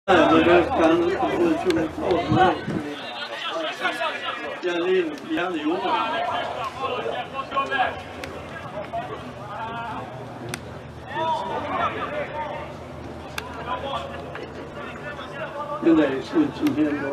现在是今天的。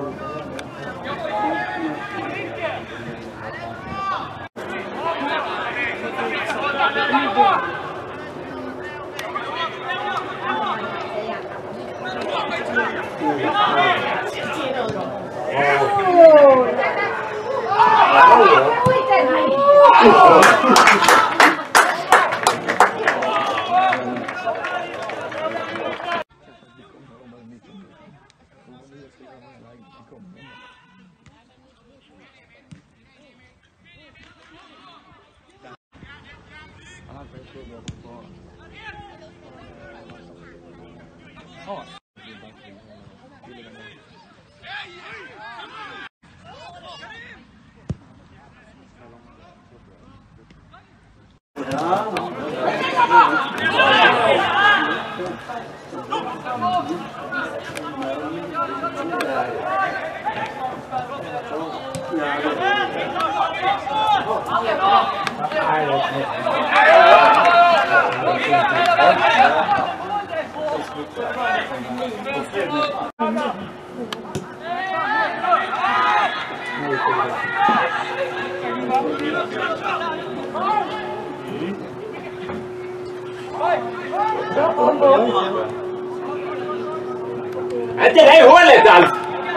انت جاي هو اللي تعرف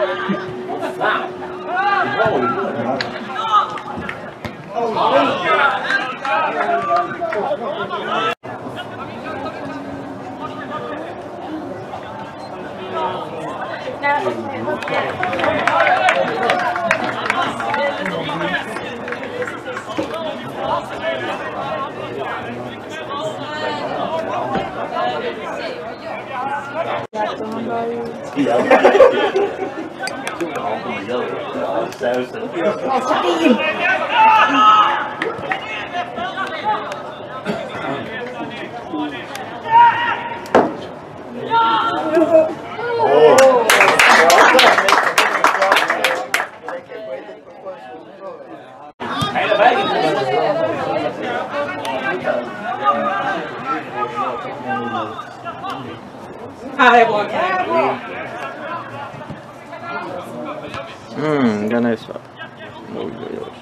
Ganhar isso. Oj, oj, oj.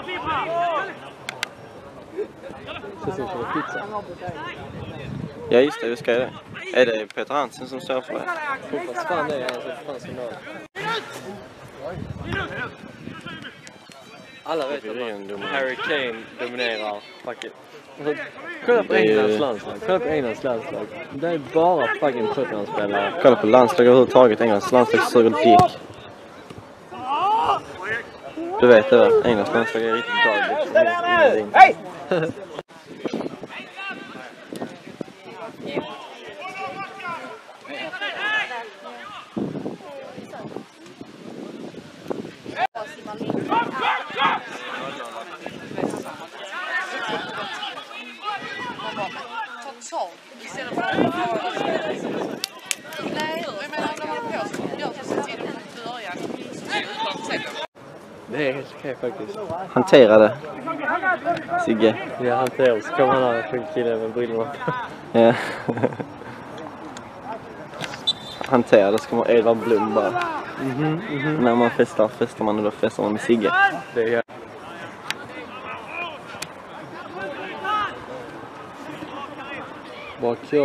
Pizza. Ja just det, vi ska det. Är det Peter Hansen som står för det? Hoppas fan det är alltså, fan som dag. Alla vet att Harry Kane dominerar. Fuck it. Alltså, kolla på Englands landslag. Det är bara fucking Tottenham-spelare. Kolla på landslag överhuvudtaget. Englands landslag suger dick. Du vet det va? Englands landslag är riktigt dagligt. Hej! Det är helt okej faktiskt. Hantera det. Sigge. Ja, hantera så kommer han här för killen med brillorna. Ja. Hantera det så kommer Edvard Blom bara. När man festar man och då festar man med Sigge. Det är bra kör.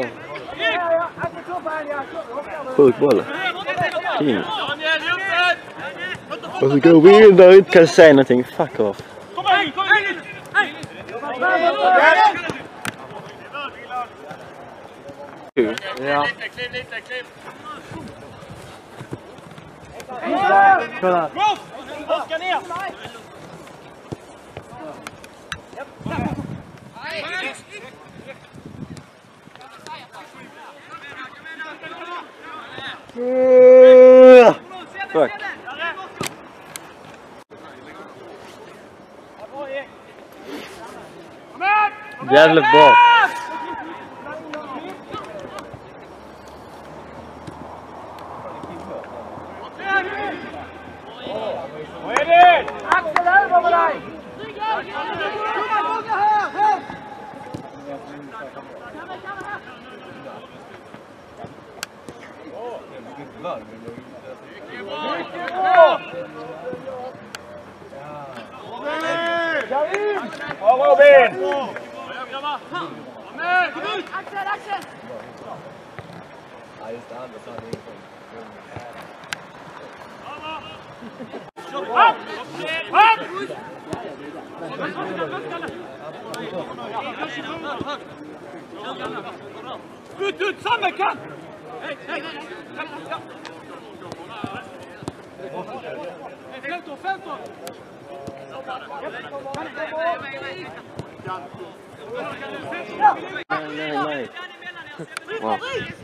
Sjuk boll. King. Och så går vi in där och inte kan säga någonting. Fuck off. Ja. Kolla. Oskar ner! Fuck. Jävligt bra. Axel över med dig! Robin! Axel! Ja, just det. Han sa ingenting. Ut, samverkan! Femton! Nej. Ja.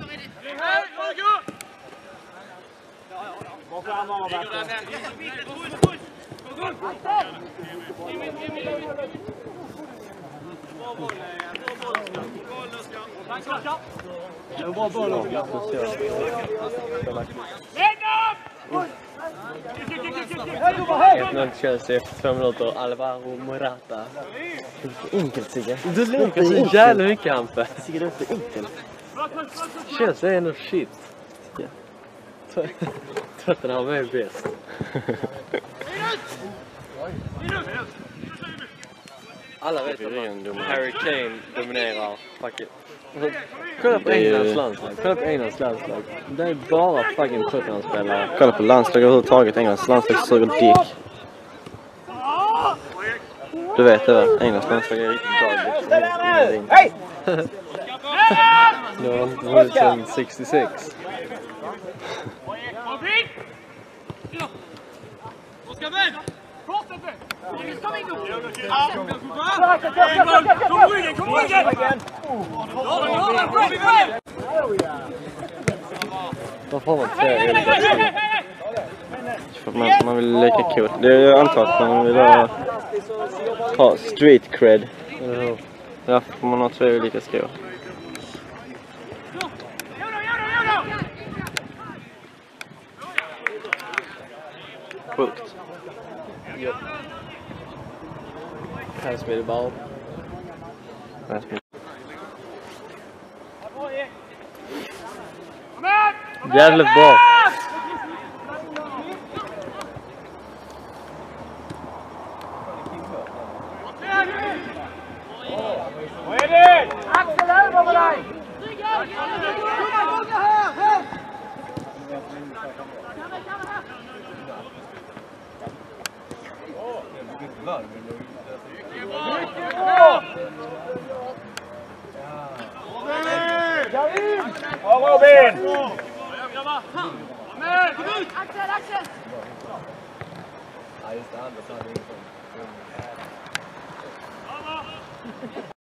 Bra boll, Oskar. Ett Chelsea efter 2 minuter. Alvaro Morata. Enkelt Sigge. Du leker så jävla mycket, Hampe. Sigge, det är för enkelt. Chelsea är ändå shit. Tottenham är bäst. Alla vet att Harry Kane dominerar. Fuck it. Alltså, kolla på Englands landslag. Det är bara fucking Tottenham-spelare. Kolla på landslag överhuvudtaget. Englands landslag suger dick. Du vet det va? Englands landslag är riktigt dagligt. Hej! Nu har de vunnit sedan 66. Oskar vänd! Fortsätt! Kom in! Kom ryggen! Varför har man 2? Man vill leka cool. Jag antar att man vill ha street cred. Därför får man ha 2 olika skor. Sjukt. Pass me the ball. Jävligt bra. Robin! Axel, Axel! Ja, just det. Han sa det.